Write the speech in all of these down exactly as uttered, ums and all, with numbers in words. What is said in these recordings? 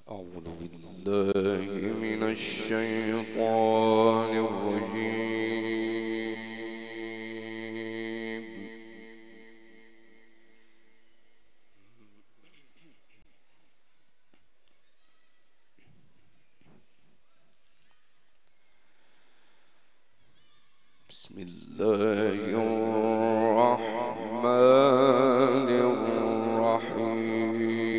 أعوذ بالله من الشيطان الرجيم. بسم الله الرحمن الرحيم.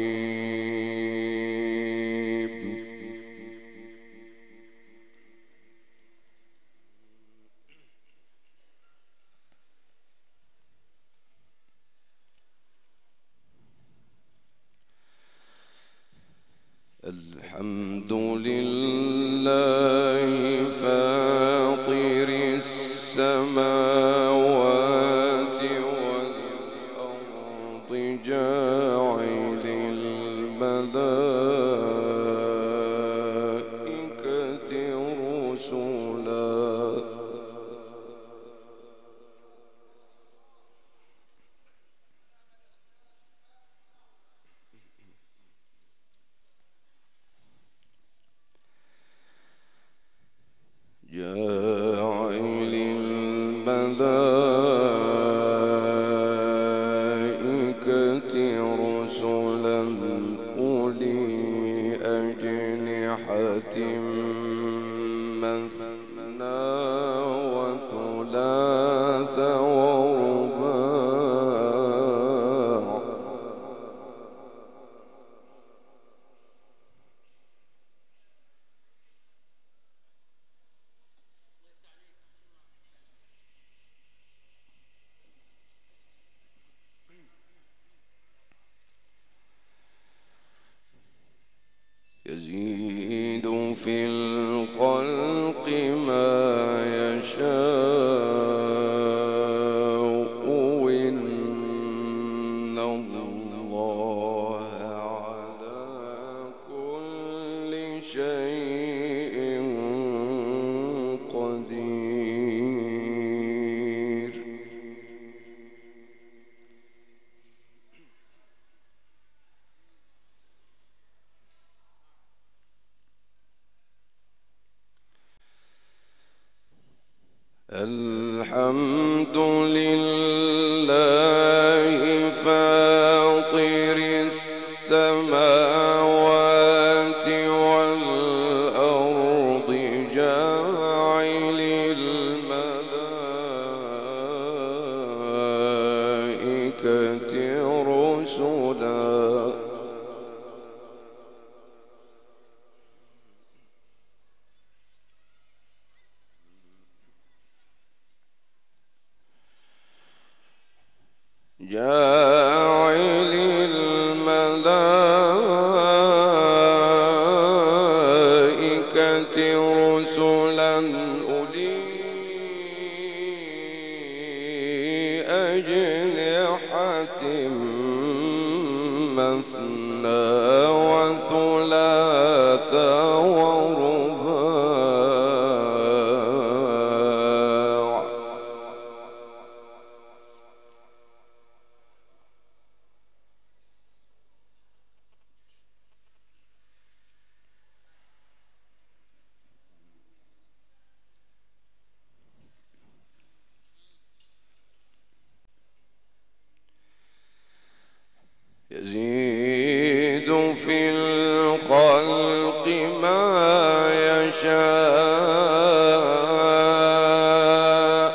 الحمد لله فاطر السماوات والأرض جاعل الملائكة رسلا جاعل الملائكة رسلا أولي أجنحة مثنى وثلاث ورباع يزيد في الخلق ما يشاء إن الله على كل شيء قدير. الحمد لله فاطر السماوات والأرض جاعل الملائكة رسلا جاعل الملائكة رسلا أولي أجنحة مثنى وثلاث ورباع يزيد في الخلق ما يشاء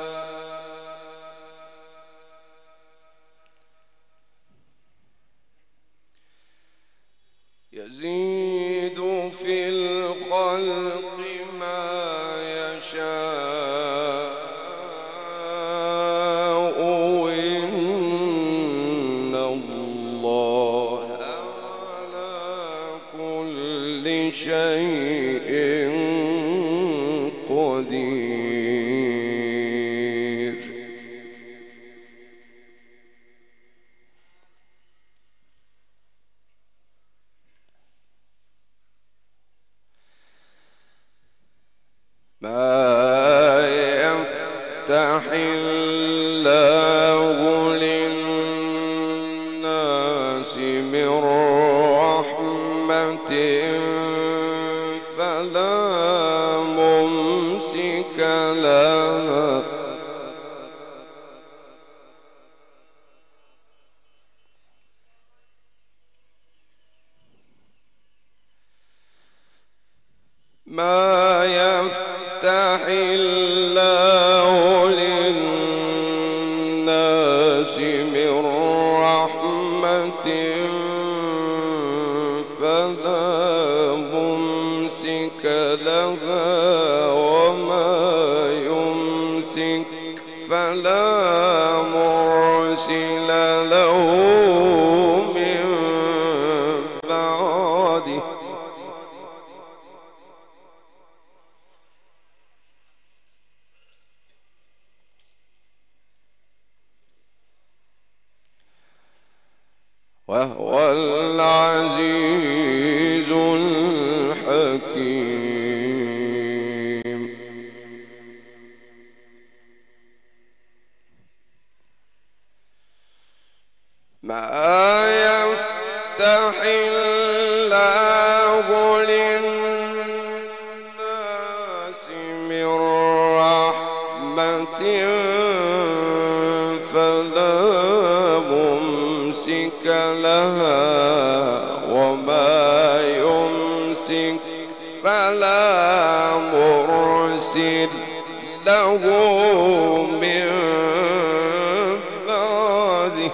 يزيد في الخلق ما يشاء إن الله على كل شيء قدير. ما يفتح الله للناس من رحمة فلا ممسك لها ما يفتح الله للناس من رحمة فلا ممسك لها وما يمسك فلا مرسل له من بعده وهو العزيز الحكيم. ما يفتح الله للناس من رحمة فلا ممسك لها وما يمسك فلا مرسل له من بعده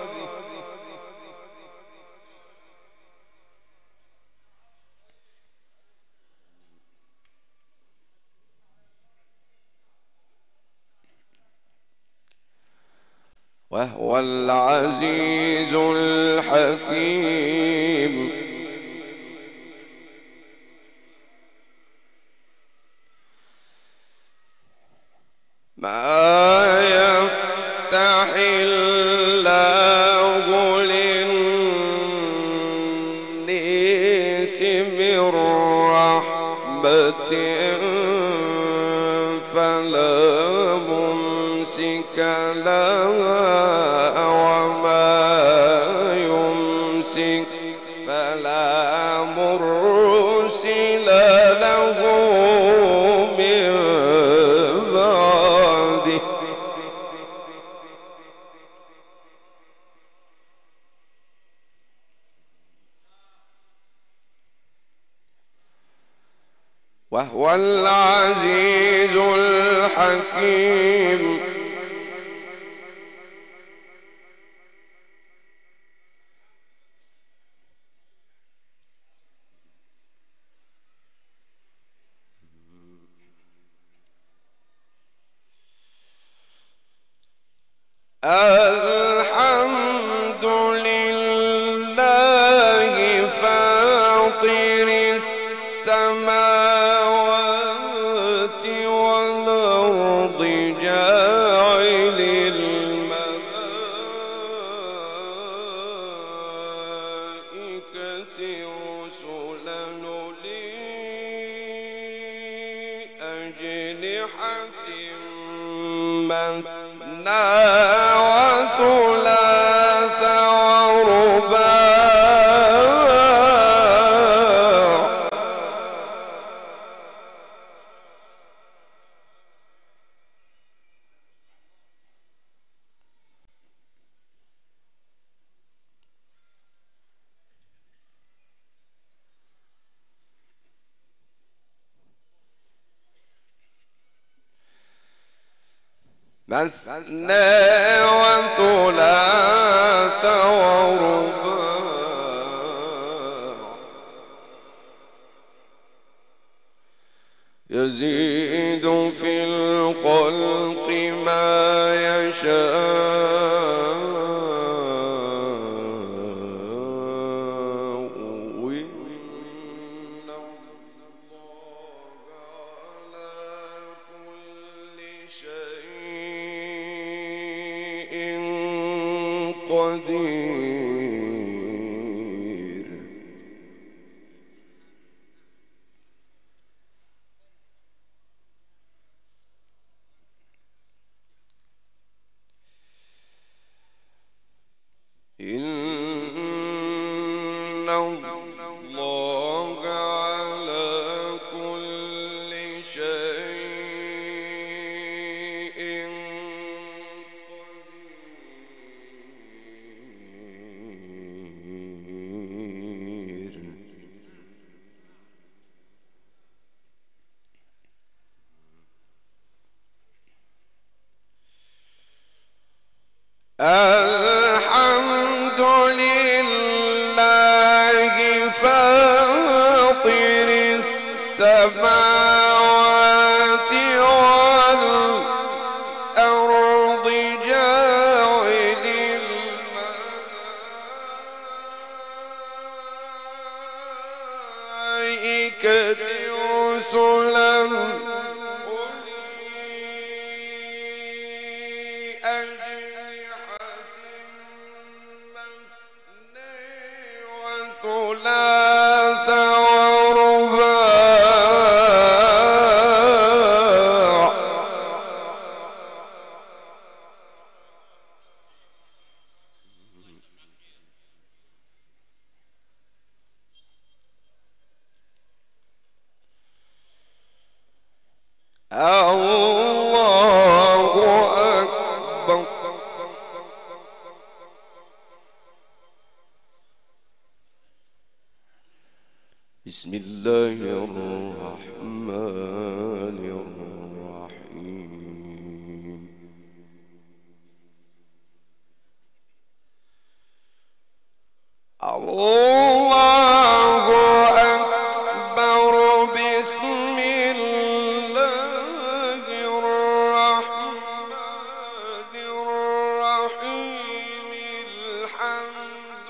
وهو العزيز الحكيم. ما يفتح الله للناس من رحمة فلا ممسك لها وما يمسك فلا مرسل له من بعده وهو العزيز الحكيم. الحمد لله فاطر السماوات والأرض جاعل الملائكة رسلا أولي أجنحة مثنى وثلاث ورباع مثنى وثلاث ورباع يزيد في الخلق ما يشاء إن الله على كل شيء قدير. إن الله فاطر السماوات والأرض جاعل الملائكة رسلا ثلاث ورباع الله أكبر. بسم الله الرحمن الرحيم. الله أكبر. بسم الله الرحمن الرحيم. الحمد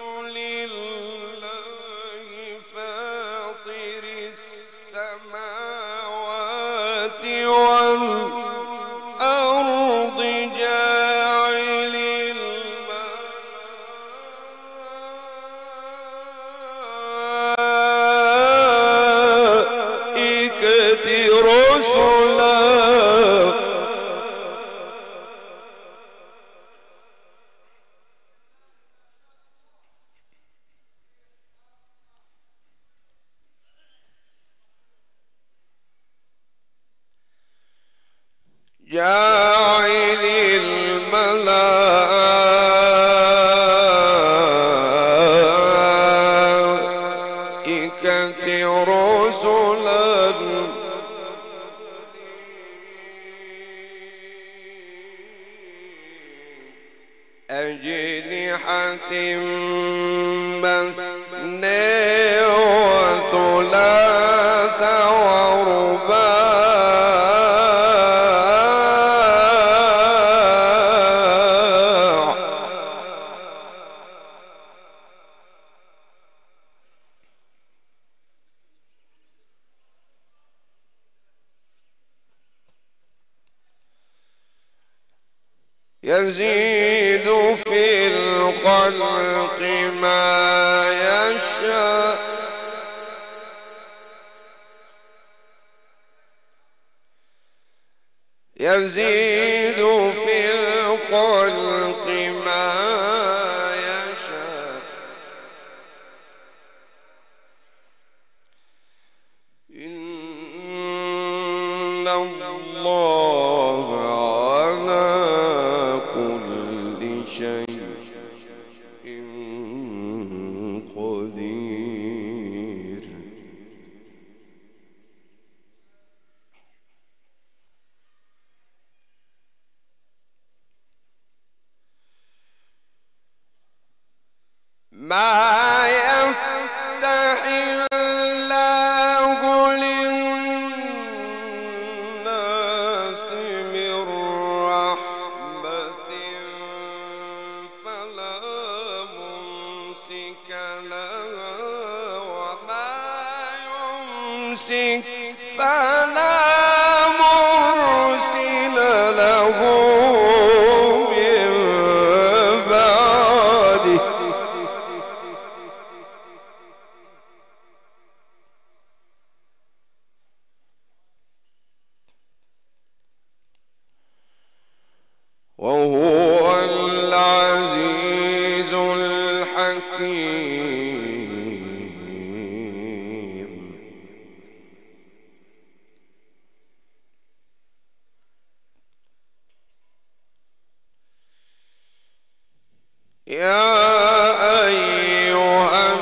لله فاطر السماوات والأرض جاعل الملائكة رسلا جاعل الملائكة رسلا أجنحة مثنى وثلاث ورباع يزيد في الخلق ما يشاء يزيد في الخلق ما يشاء إن الله على كل شيء قدير. ما يفتح الله للناس من رحمة فلا ممسك لها وما يمسك فلا مرسل له من بعده. وهو العزيز الحكيم. يا أيها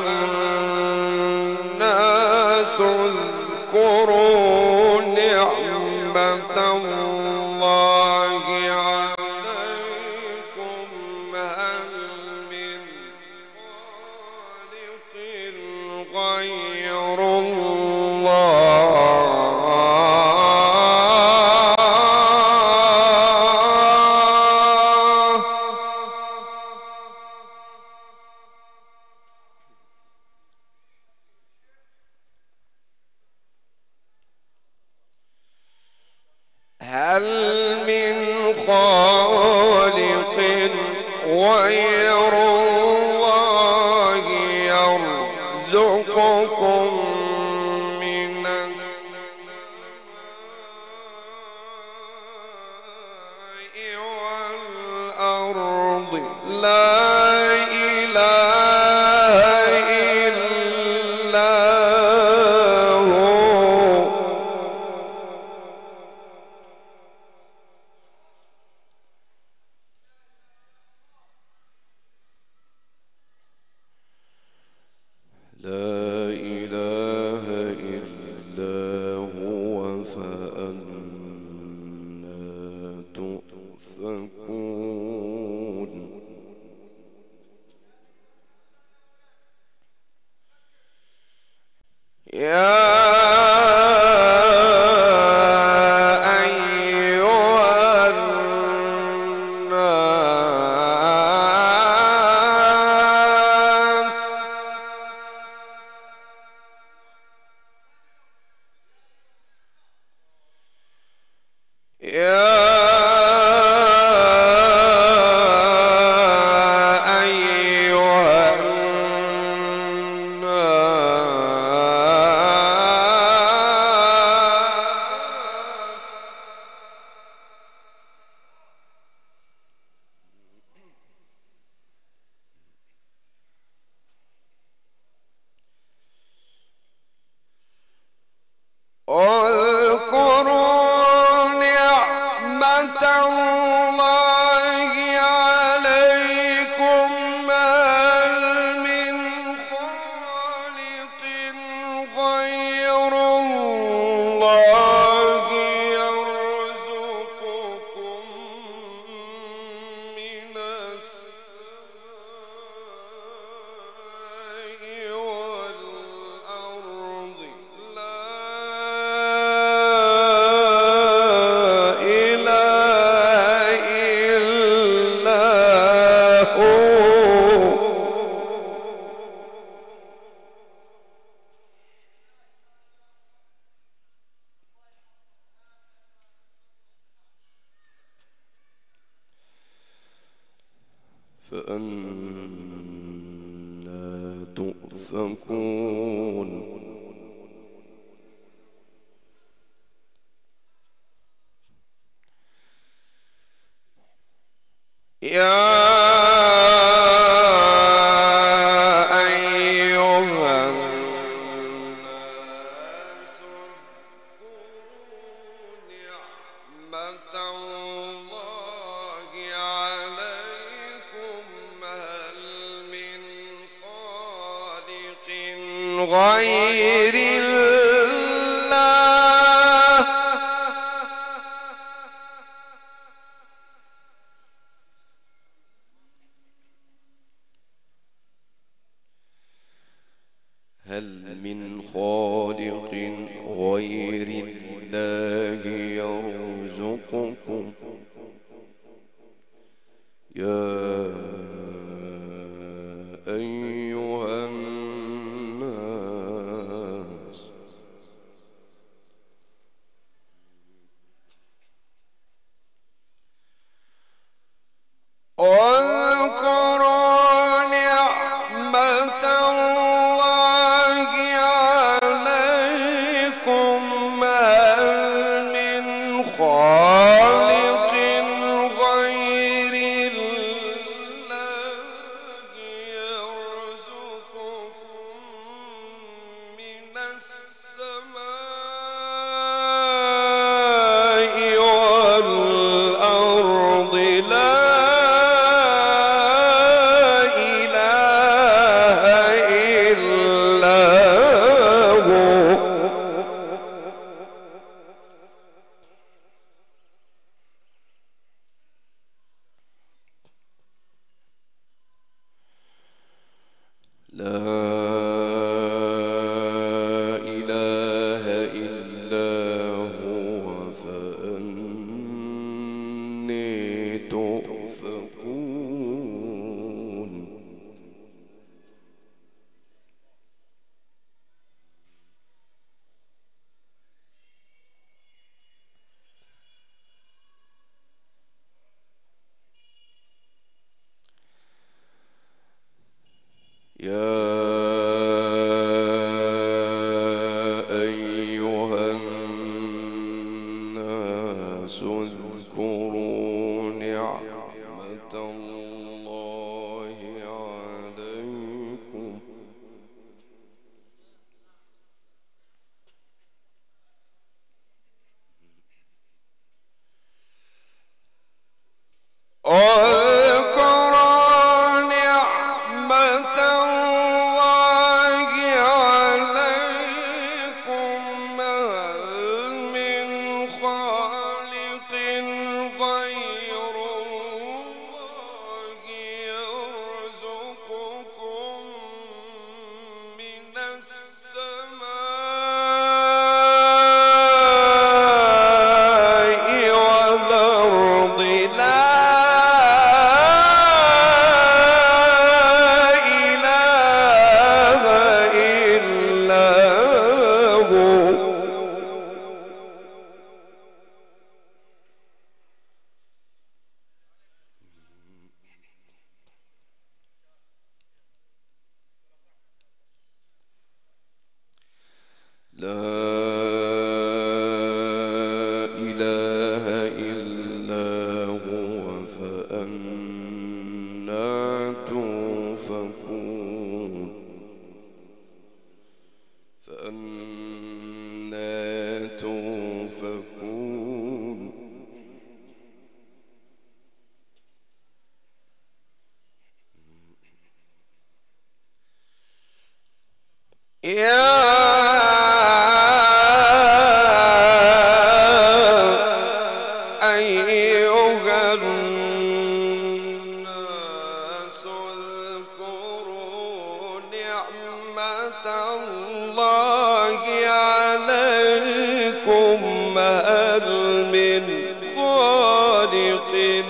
الناس اذكروا نعمة الله عليكم هل من خالق غير غير الله هل من خالق غير الله يرزقكم من السماء والأرض لا إله إلا هو لا إله إلا هو فأنى تؤفكون يا أيها الناس يا أيها الناس اذكروا نعمة الله عليكم هل من خالق غير الله يرزقكم من السماء والأرض لا إله إلا هو فأنى تؤفكون يا أيها الناس اذكروا نعمة الله عليكم هل من خالق غير الله هل من خالق غير الله يرزقكم يا أيها الناس اذكروا نعمة الله عليكم هل من خالق غير الله يرزقكم من السماء والأرض لا إله إلا هو لا إله إلا هو فأنى توفكون فأنى توفكون يا أيها الناس اذكروا نعمة الله عليكم هل من خالق غير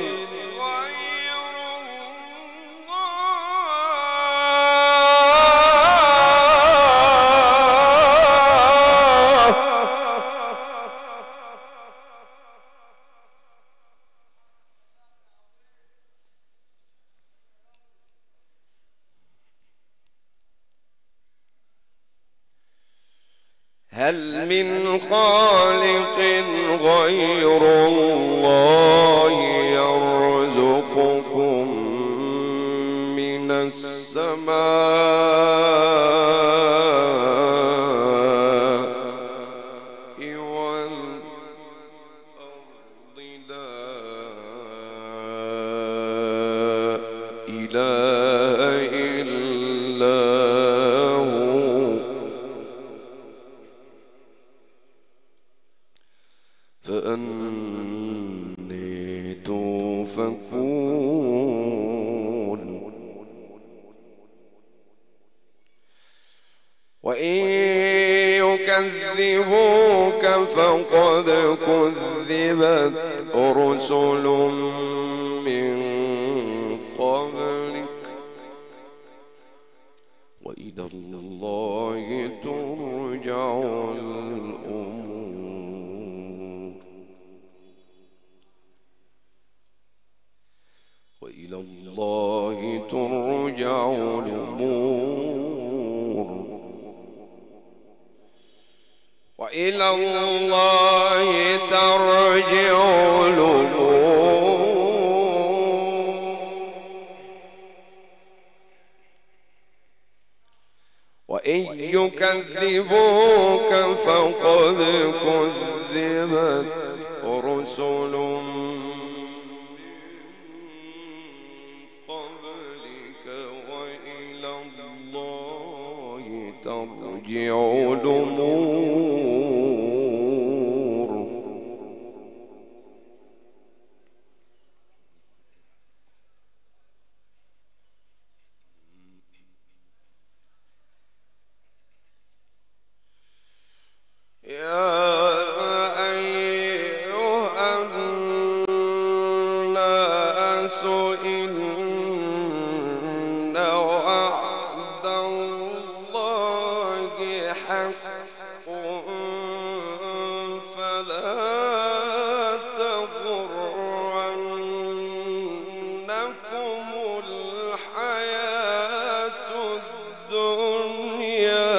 هل من خالق غير الله يرزقكم من السماء والأرض لا إله إلا هو فأني توفكون وإن يكذبوك فقد كذبت رسل من قبلك وإلى الله ترجع الأمور وإلى الله ترجع الأمور وإلى الله ترجع الأمور وإن يكذبوك فقد كذبت رسل ترجع الأمور يا أيها الناس إن وعد الله حق فلا تغرنكم الحياة الدنيا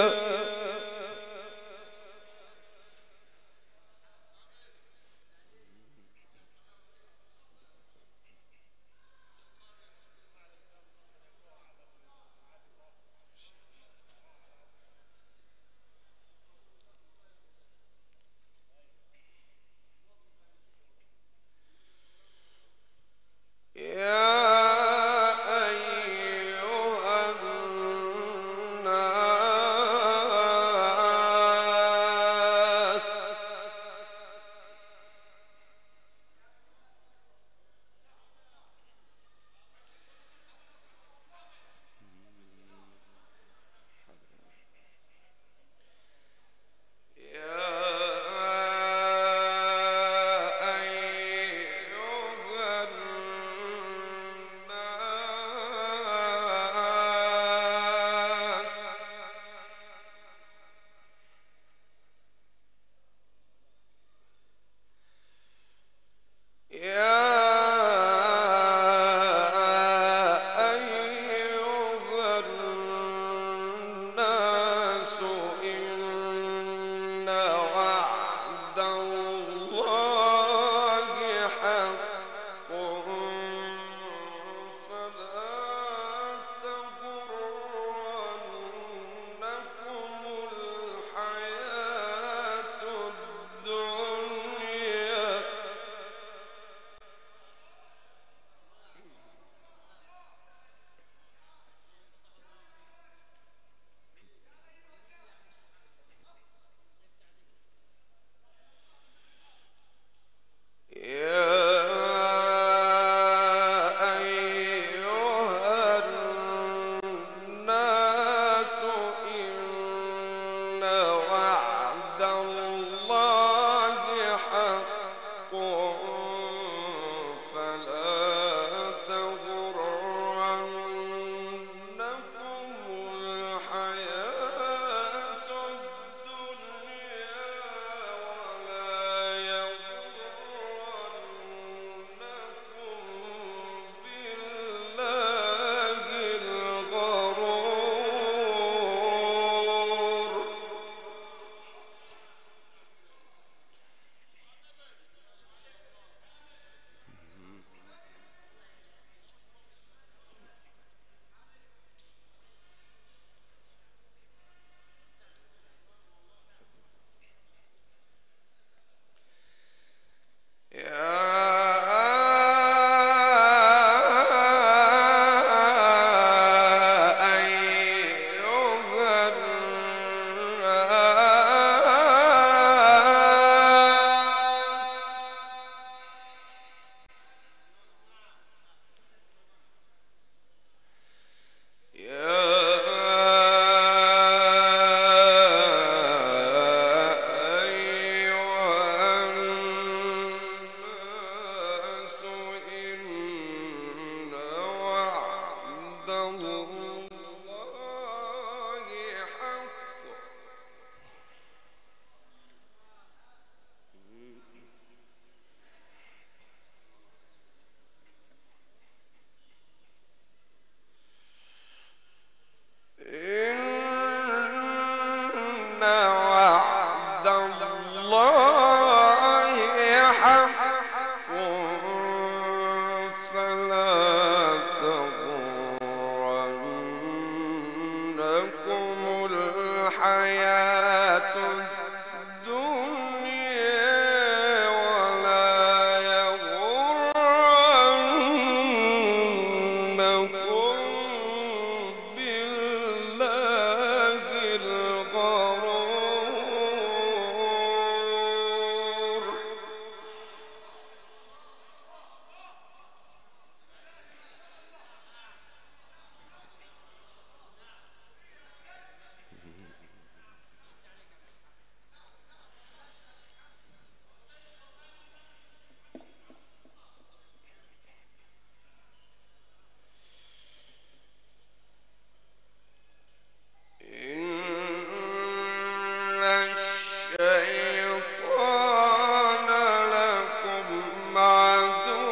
الشيطان لكم عدو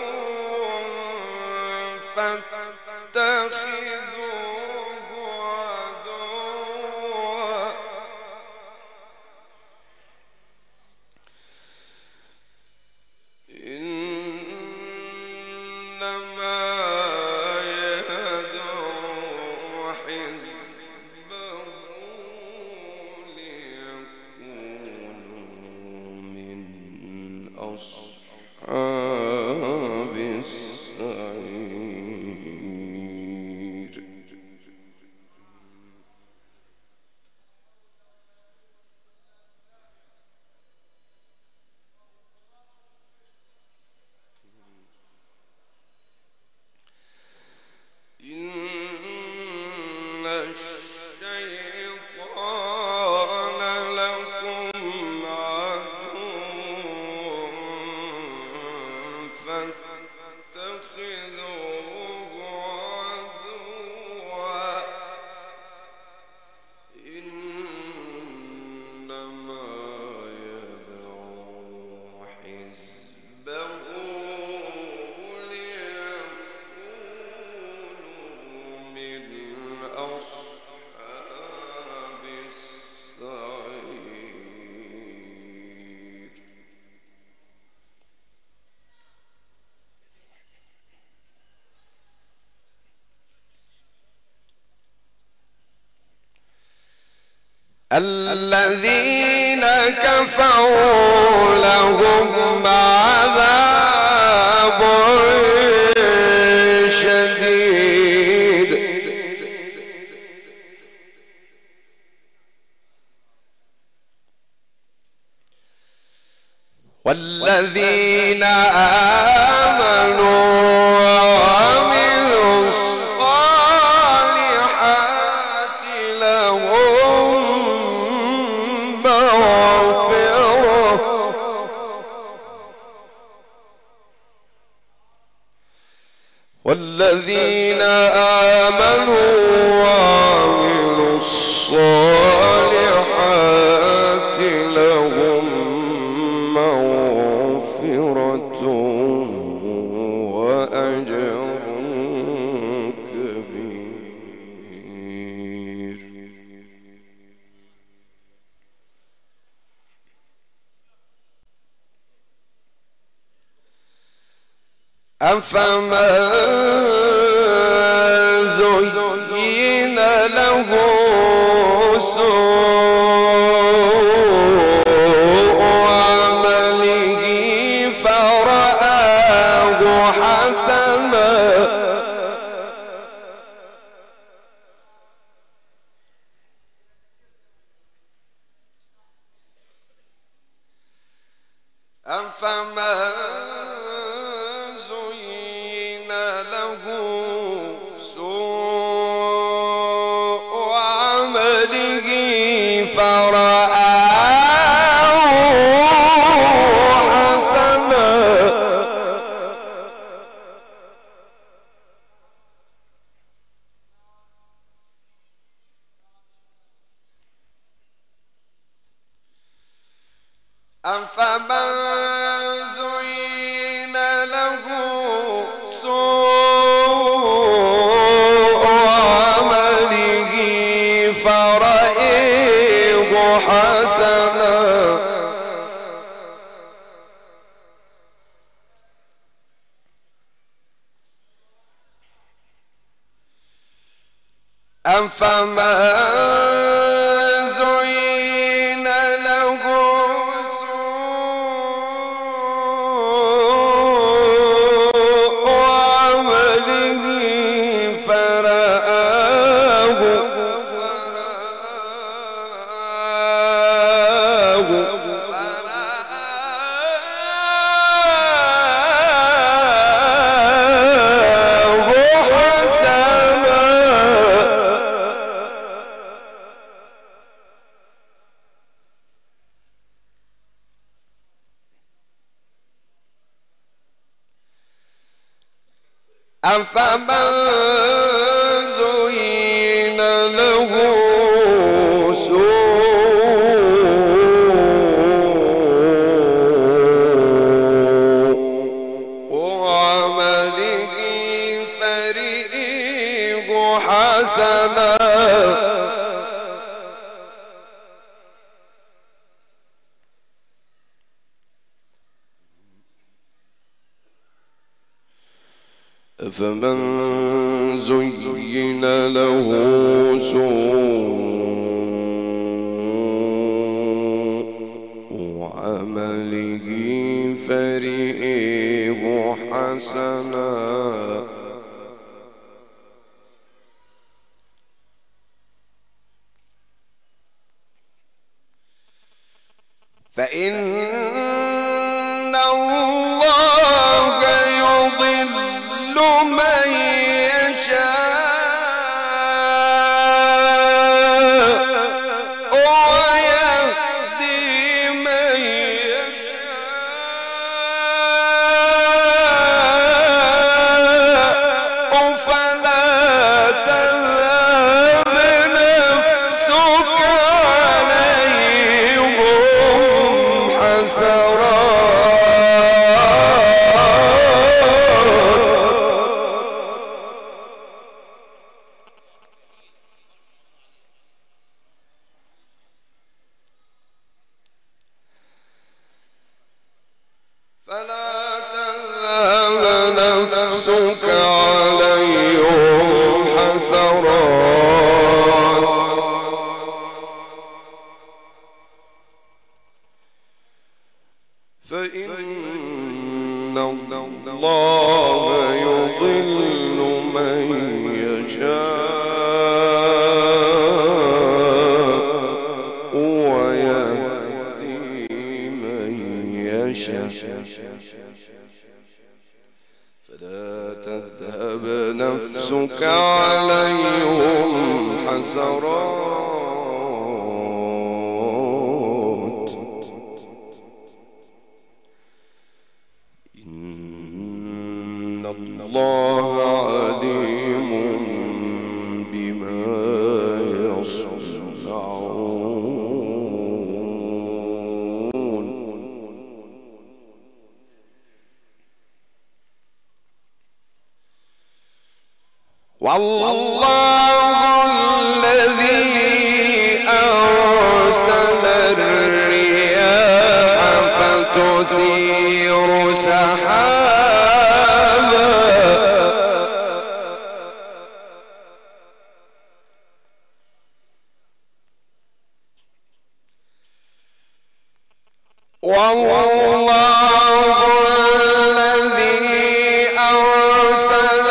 فاتخذوه عدوا إنما يدعو حزبه ليكونوا من أصحاب السعير. إن الشيطان لكم عدو فاتخذوه عدوا إنما يدعو حزبه ليكونوا من أصحاب السعير. الذين كفروا لهم عذاب شديد والذين آمنوا وعملوا الصالحات لهم مغفرة والذين آمنوا وعملوا الصالحات لهم مغفرة وأجر كبير. أفمن زين له سوء عمله فرآه حسنا أفمن زين له سوء عمله فرآه حسنا أفمن زين له سوء عمله فرآه حسنا أفمن زين له سوء عمله فرآه فرآه أفمن زين له سوء أفمن زين له سوء عمله فرئه حسنا فإن الله يضل من يشاء ويهدي من يشاء فلا تذهب نفسك عليهم فلا تذهب نفسك عليهم حسرات فإن الله يضل من يشاء ويهدي من يشاء فلا تذهب نفسك عليهم حسرات إن الله عليم بما يصنعون والله الذي أرسل الرياح فتثير سحابا والله الذي أرسل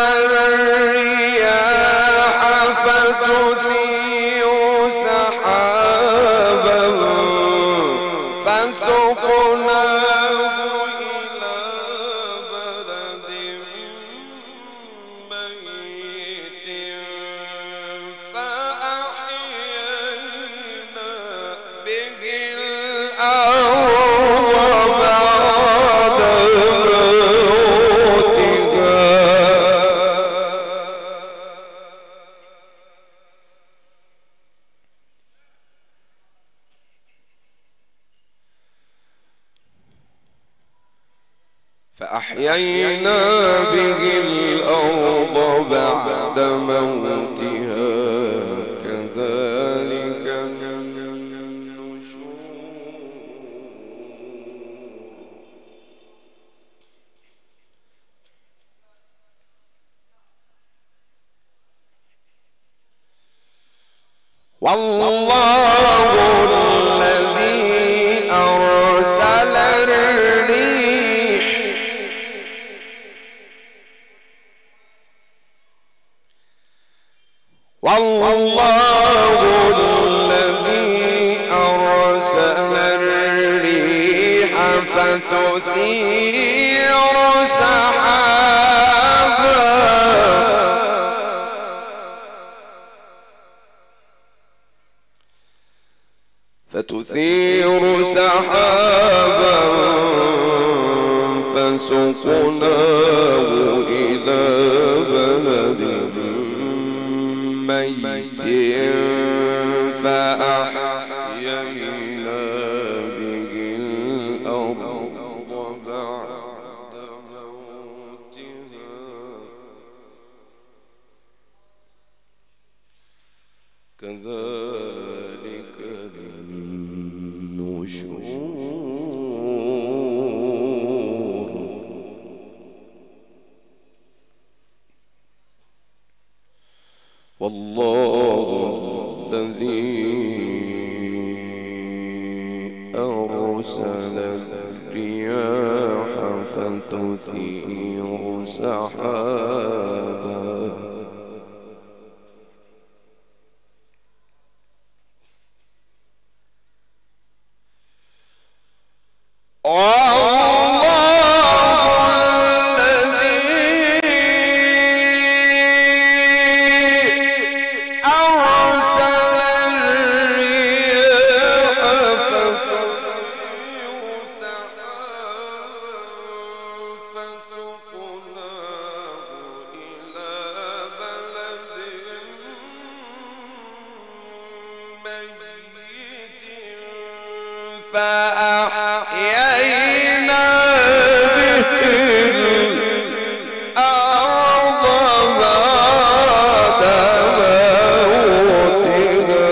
الرياح فتثير سحابا فسقناه إلى بلد ميت فأحيينا به الأرض بعد موتها فأحيينا به الأرض بعد موتها كذلك النشور والله الذي أرسل الريح والله الذي أرسل الريح فتثير سحابا فتثير سحابا فسقناه إلى بلد ميت فأحيينا به الأرض بعد موتها كذلك النشور والله الذي أرسل الرياح فتثير سحابا فأحيينا به الأرض بعد موتها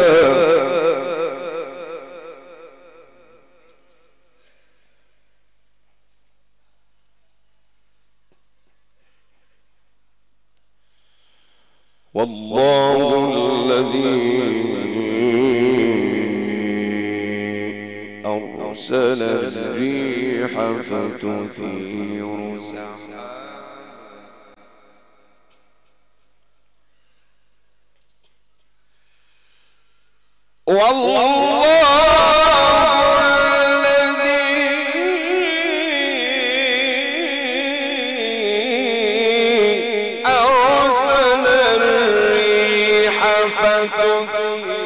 والله الذي أرسل الريح فتثير سحابا والله الذي أرسل الريح فتثير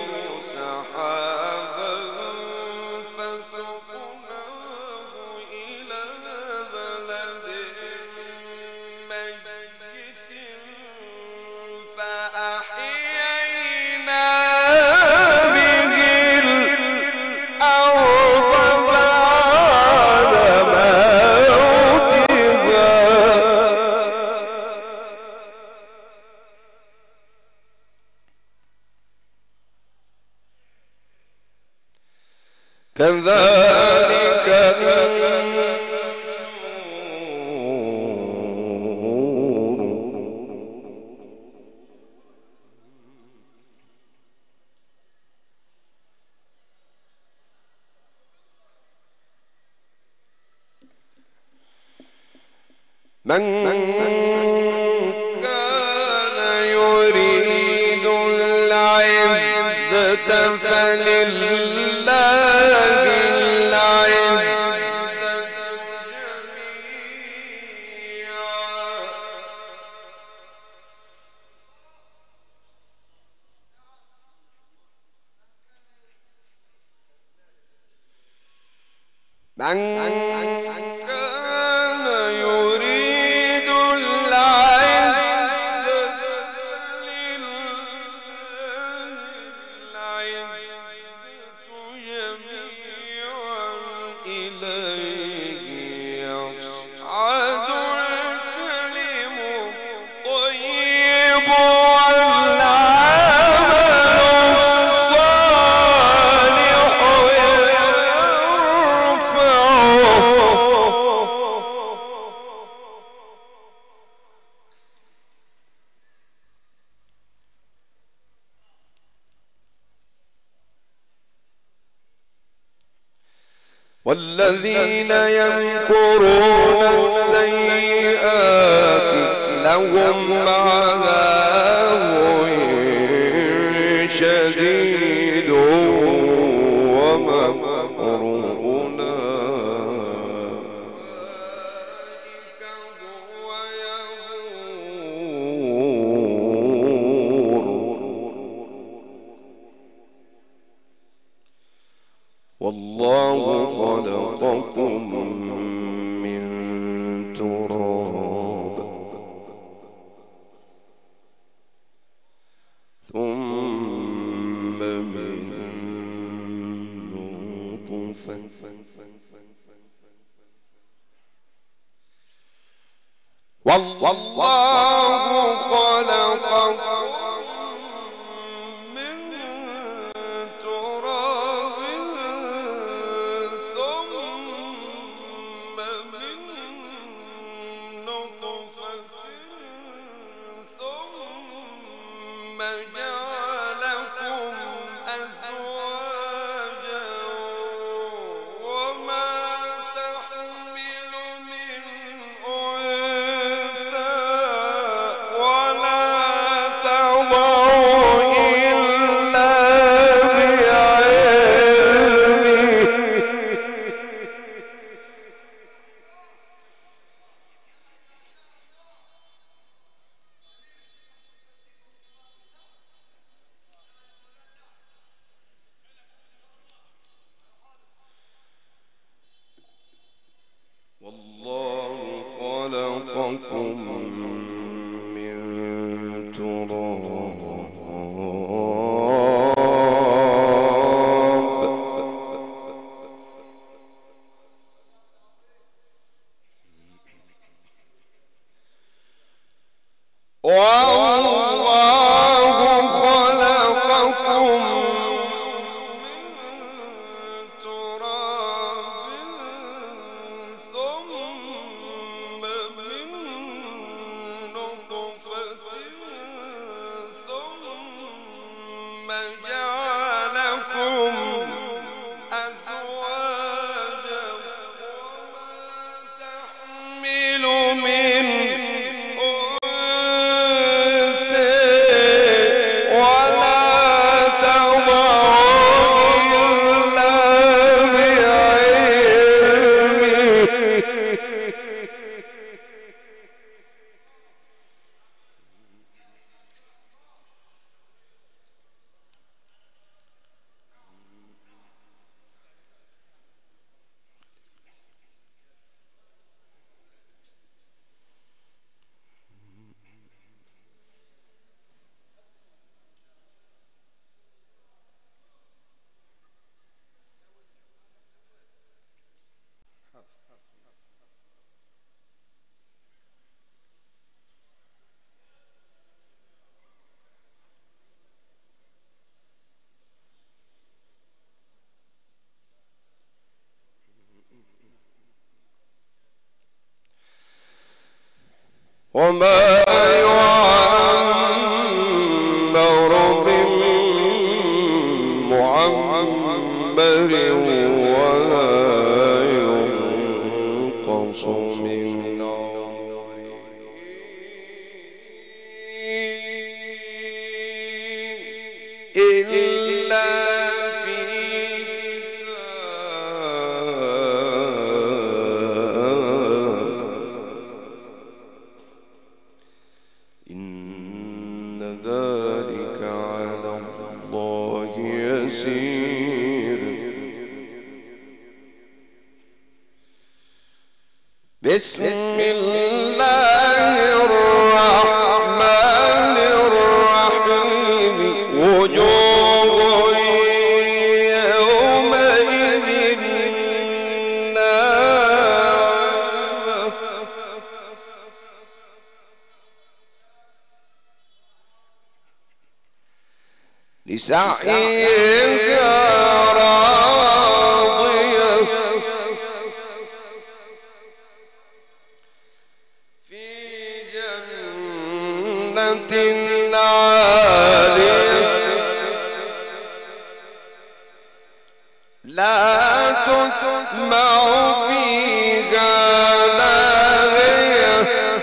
كذلك من كان يريد العزة فلله من كان يريد العزة فللعزة جميعا إليه يصعد الكلم الطيب والذين يمكرون السيئات لهم عذاب شديد ومكر أولئك هو يبور والله خلقكم من تراب ثم من نطفة والله خلقكم من تراب ثم من نطفة ثم والله خلقكم من تراب ثم من نطفة ثم جعلكم أزواجا وما تحمل من وما يعمر من معمر ولا ينقص من عمره إلا في ذلك على الله يسير. بسم الله الرحمن الرحيم وجوه يومئذ ناعمة لسعيها راضية في جنة عالية لا تسمع فيها لاغية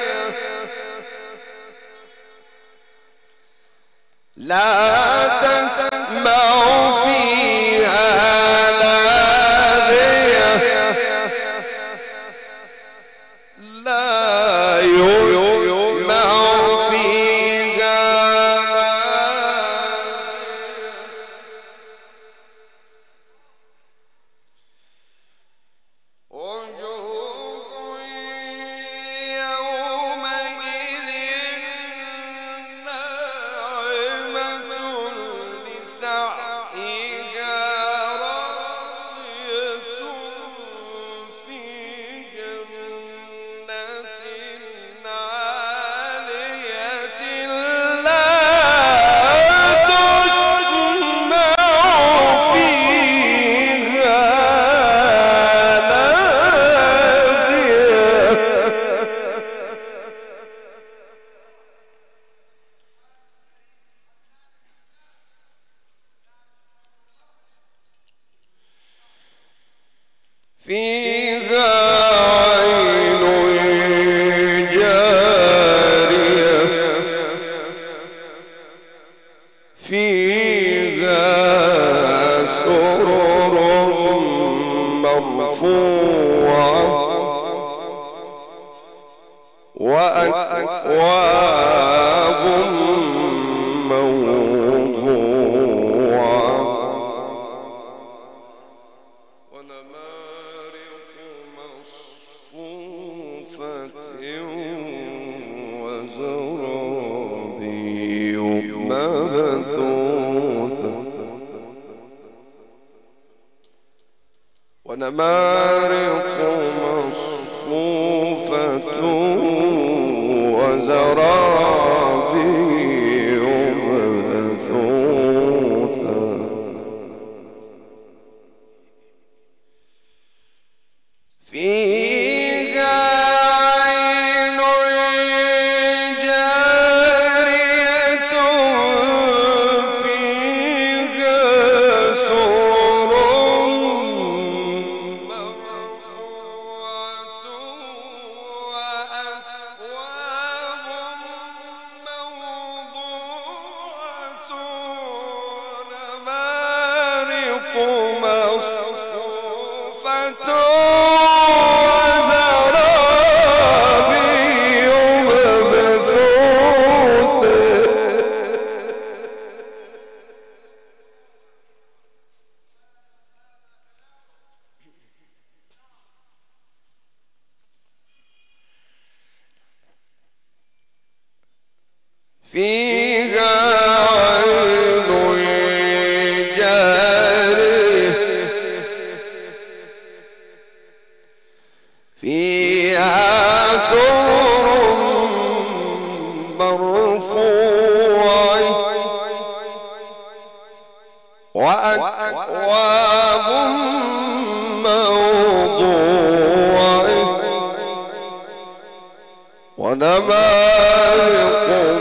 لا تسمع فيها لاغية لا يسمع فيها وجوه يومئذ ناعمة لسعيها راضية في جنة عالية لا تسمع فيها لاغية فيها عين جارية فيها سرر مرفوعة وأكواب موضوعة ونمارق مصفوفة وزرابي مبثوثة ونمارق مصفوفة وزرابي فيها عين جارية فيها سرر مرفوعة وأكواب موضوعة ونمارق مصفوفة فيها عين جارية فيها سرر مرفوعة وأكواب موضوعة ونمارق